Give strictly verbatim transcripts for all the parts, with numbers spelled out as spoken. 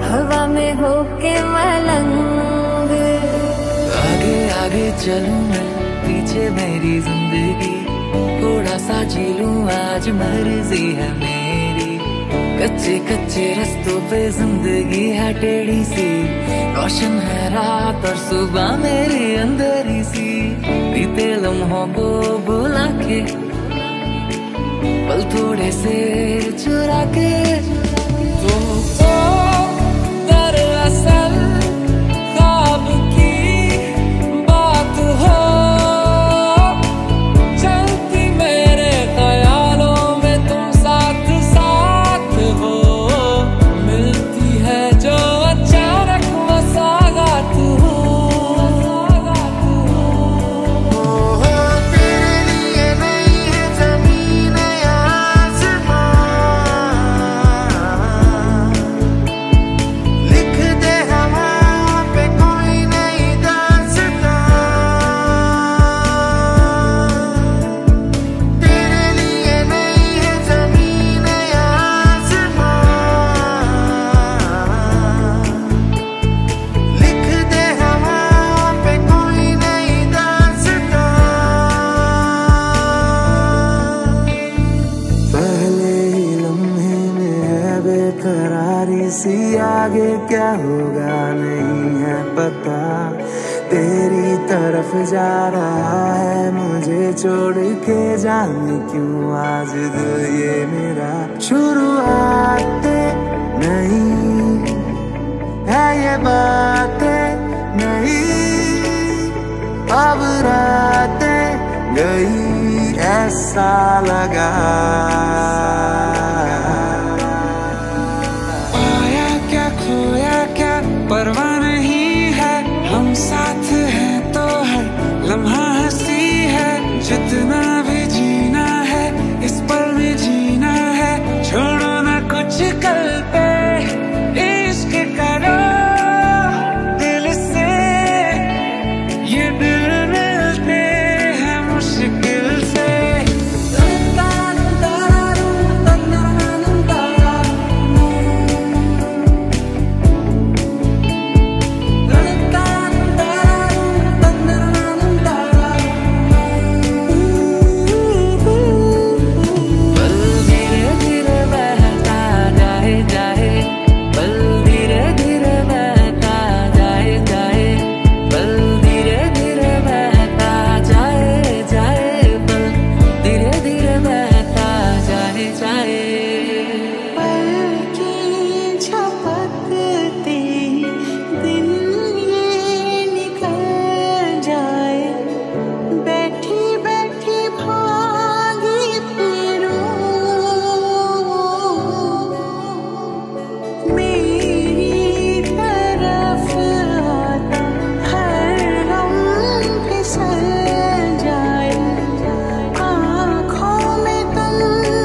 हवा में होके मलंग। आगे आगे चलूं मैं, पीछे मेरी जिंदगी, थोड़ा सा जी लूं आज मर्जी है मेरी। कच्चे कच्चे रस्तों पे जिंदगी है टेढ़ी सी, रोशन है रात और सुबह मेरे अंदर ही सी। बीते लम्हों को बुला के, पल थोड़े से चुरा के, तुमको दरअसल ख्वाब की बात हो, चलती मेरे ख्यालों में तुम साथ साथ हो। मिलती है जो अचानक मसागात हो। बेकरारी सी आगे क्या होगा नहीं है पता, तेरी तरफ जा रहा है मुझे छोड़ के, जाने क्यों आज दिल ये मेरा। शुरुआत नहीं है ये बातें नहीं, अब रातें गई ऐसा लगा। परवाह नहीं है, हम साथ हैं तो है लम्हा हंसी है। जितना भी जीना है इस पल में जीना है, छोड़ो ना कुछ कल पे, इश्क करो दिल से। ये दिल मिलते हैं मुश्किल से।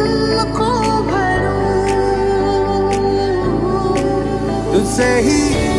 तुझसे ही